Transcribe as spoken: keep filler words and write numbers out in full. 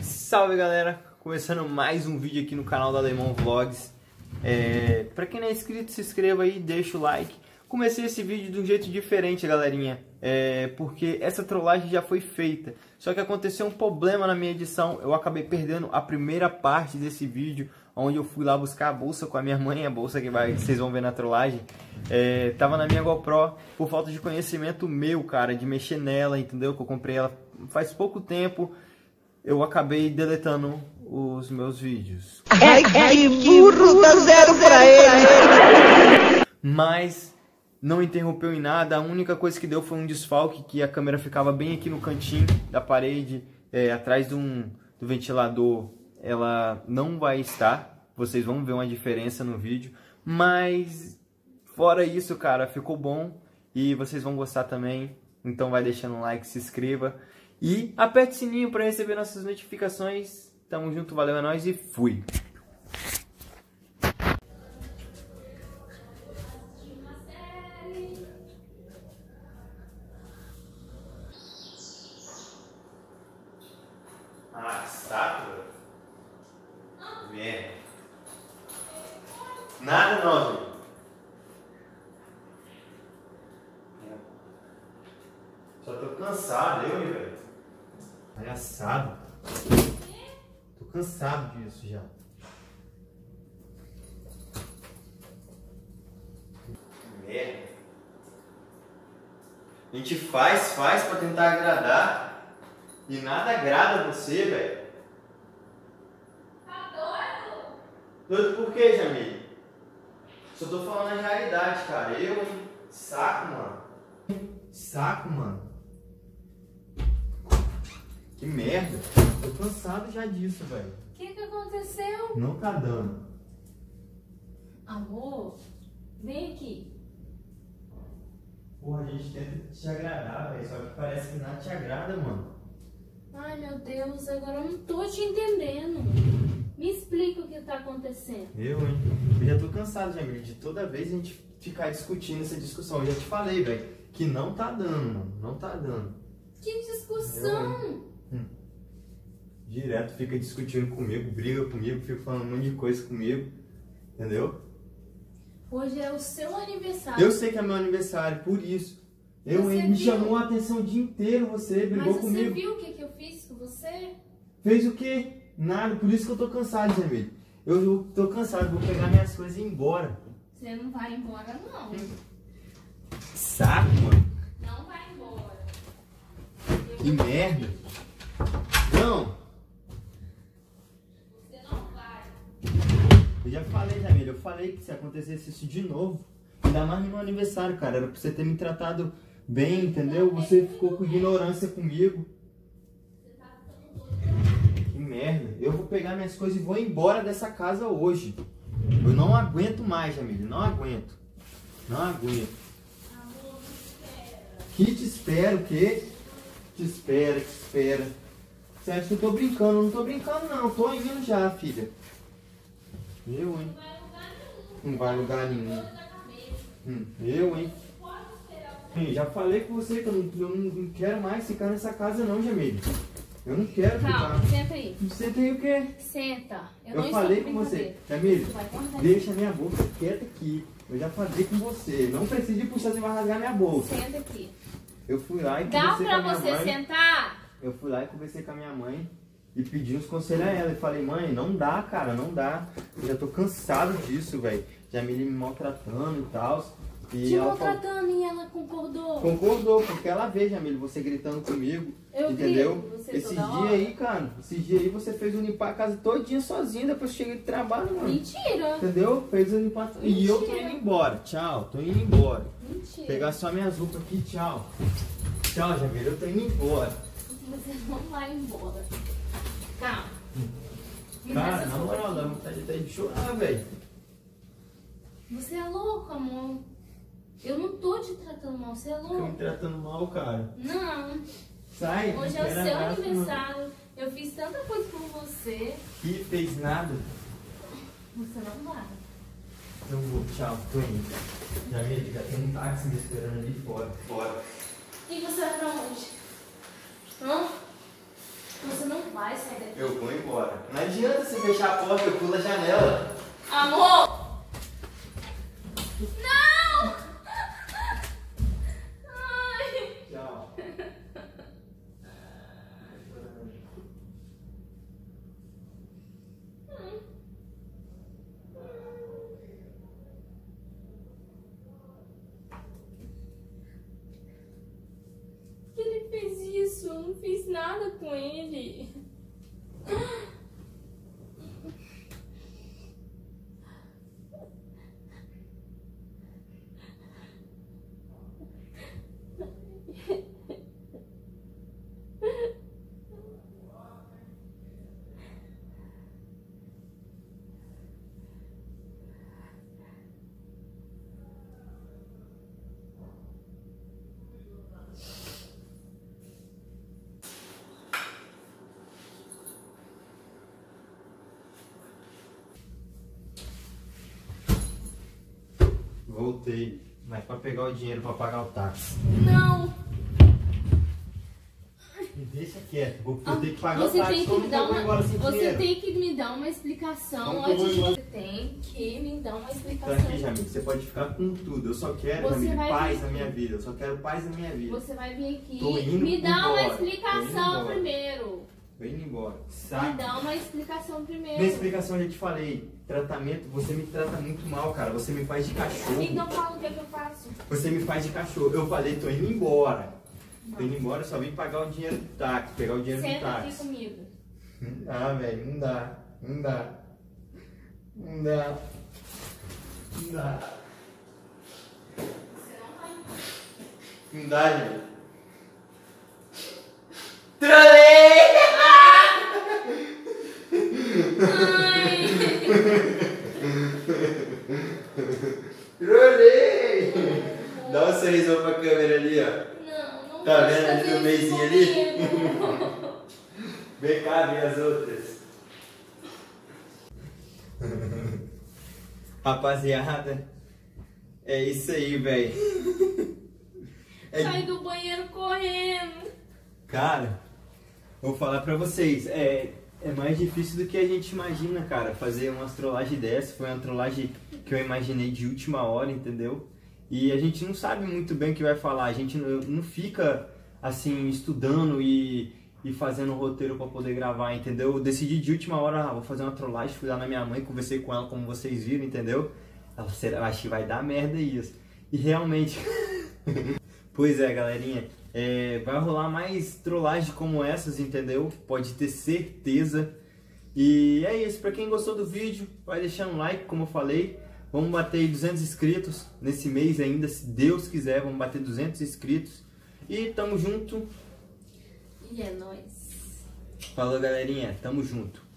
Salve galera, começando mais um vídeo aqui no canal da Alemão Vlogs. é, Pra quem não é inscrito, se inscreva aí, deixa o like. Comecei esse vídeo de um jeito diferente, galerinha, é, porque essa trollagem já foi feita. Só que aconteceu um problema na minha edição. Eu acabei perdendo a primeira parte desse vídeo, onde eu fui lá buscar a bolsa com a minha mãe, a bolsa que vai, vocês vão ver na trollagem. É, tava na minha GoPro, por falta de conhecimento meu, cara, de mexer nela, entendeu? Que eu comprei ela faz pouco tempo. Eu acabei deletando os meus vídeos. Ai, que burro, dá zero pra ele. Mas não interrompeu em nada. A única coisa que deu foi um desfalque, que a câmera ficava bem aqui no cantinho da parede, é, atrás de um, do ventilador. Ela não vai estar. Vocês vão ver uma diferença no vídeo. Mas fora isso, cara, ficou bom. E vocês vão gostar também. Então vai deixando um like, se inscreva. E aperte o sininho para receber nossas notificações. Tamo junto, valeu, é nóis e fui! Ah, estátua? Merda. Nada não, gente. Só tô cansado, eu, velho. Palhaçada. Tô cansado disso já. Que merda. A gente faz, faz pra tentar agradar. E nada agrada você, velho. Tá doido? Doido por quê, Jamile? Só tô falando a realidade, cara. Eu, hein? Saco, mano. Saco, mano. Que merda. Tô cansado já disso, velho. O que que aconteceu? Não tá dando. Amor, vem aqui. Porra, a gente tenta te agradar, velho. Só que parece que nada te agrada, mano. Ai, meu Deus, agora eu não tô te entendendo. Me explica o que tá acontecendo. Eu, hein? Eu já tô cansado, Jamile, de toda vez a gente ficar discutindo essa discussão. Eu já te falei, velho, que não tá dando, mano. Não tá dando. Que discussão? Eu, hum. Direto fica discutindo comigo, briga comigo, fica falando um monte de coisa comigo. Entendeu? Hoje é o seu aniversário. Eu sei que é meu aniversário, por isso. Eu, Você hein, me viu? chamou a atenção o dia inteiro, você brigou Mas você comigo. viu o que que eu fiz com você? Fez o quê? Nada, por isso que eu tô cansado, Jamile. Eu, eu tô cansado, vou pegar minhas coisas e ir embora. Você não vai embora, não. Saco, mano. Não vai embora. Que merda. Não. Você não vai. Eu já falei, Jamile, eu falei que se acontecesse isso de novo, ainda mais no meu aniversário, cara, era pra você ter me tratado bem, entendeu? Você ficou com ignorância comigo. Que merda. Eu vou pegar minhas coisas e vou embora dessa casa hoje. Eu não aguento mais, Jamile, não aguento. Não aguento. Amor, me espera. Que te espera, o quê? Te espera, te espera. Você acha que eu tô brincando? Eu não tô brincando não, tô indo já, filha. Eu, hein? Não vai Não vai lugar nenhum. lugar nenhum. Dor da cabeça. Hum, eu, hein? Pode esperar você. Sim, já falei com você que eu não, eu não quero mais ficar nessa casa não, Jamile. Eu não quero Calma, ficar. senta aí. Você tem o quê? Senta. Eu, Eu não falei estou com você. brincadeira. Jamile, Vai guardar deixa minha bolsa quieta aqui. Eu já falei com você. Não precisa de puxar, você vai rasgar minha bolsa. Senta aqui. Eu fui lá e Dá conversei com pra a minha você mãe. sentar? Eu fui lá e conversei com a minha mãe e pedi uns conselhos a ela. E falei, mãe, não dá, cara, não dá. Eu já tô cansado disso, velho. Jamile me maltratando e tal. E Te ela falou- maltratando e ela concordou. concordou, porque ela vê, Jamile, você gritando comigo. Eu entendeu? grito, você Esses toda dias hora. aí, cara, esses dias aí você fez eu limpar a casa todinha sozinho, depois cheguei de trabalho, mano. Mentira. Entendeu? Fez eu limpar. E eu tô Mentira. indo embora. Tchau, tô indo embora. Mentira. Pegar só minhas roupas aqui, tchau. Tchau, Jamile, eu tô indo embora. Você não vai embora. Calma. Me dá Cara, essa na roupa moral, dá aqui. vontade até de chorar, velho. Você é louco, amor. Eu não tô te tratando mal, você é Fica me louco. tratando mal, cara. Não. Sai, Hoje não é o quero seu abraço, aniversário. Eu fiz tanta coisa por você. não. Que fez nada. Você não vai. Eu vou, tchau, tô indo. Jamile, já tem um táxi me esperando ali fora. Bora. E você vai pra onde? Hã? Você não vai sair daqui. Eu vou embora. Não adianta você fechar a porta, eu pulo a janela. Amor! Não! Ai. Tchau. Por que ele fez isso? Eu não fiz nada com ele. Voltei, mas pra pegar o dinheiro pra pagar o táxi. Não! Me deixa quieto, vou eu ter que pagar Você o táxi. tem que Como me que dar eu vou uma, embora sem você dinheiro? tem que me dar uma explicação Como que eu vou antes de embora? você tem que me dar uma explicação. Então aqui, Jamile, você pode ficar com tudo. Eu só quero, Você Jamile, vai paz vir- na minha vida. Eu só quero paz na minha vida. Você vai vir aqui, Tô indo me dá uma embora. Tô indo explicação embora. primeiro. Tô indo embora. Me Saco. dá uma explicação primeiro. Minha explicação eu já te falei. Tratamento, você me trata muito mal, cara. Você me faz de cachorro. Então fala o que é que eu faço. Você me faz de cachorro. Eu falei, tô indo embora. Tô indo embora, só vim pagar o dinheiro do táxi, pegar o dinheiro do Senta aqui táxi. comigo. Não dá, velho, não dá. Não dá. Não dá. Não dá. Você não vai. Não dá, gente. Trolei! Ai! Trolei! Dá um sorrisão pra câmera ali, ó. Não, não Tá pode vendo ali fazer no isso meizinho ali? comigo. Vem cá, vem as outras. Rapaziada, é isso aí, velho. É... Sai do banheiro correndo. Cara, vou falar pra vocês, é, é mais difícil do que a gente imagina, cara, fazer uma trollagem dessa. Foi uma trollagem que eu imaginei de última hora, entendeu? E a gente não sabe muito bem o que vai falar, a gente não, não fica, assim, estudando e, e fazendo roteiro pra poder gravar, entendeu? Eu decidi de última hora, ah, vou fazer uma trollagem, fui lá na minha mãe, conversei com ela como vocês viram, entendeu? Ela, será, acho que vai dar merda isso. E realmente... Pois é, galerinha, é, vai rolar mais trollagens como essas, entendeu? Pode ter certeza. E é isso, pra quem gostou do vídeo, vai deixando um like, como eu falei. Vamos bater duzentos inscritos nesse mês ainda, se Deus quiser, vamos bater duzentos inscritos. E tamo junto. E é nóis. Falou, galerinha, tamo junto.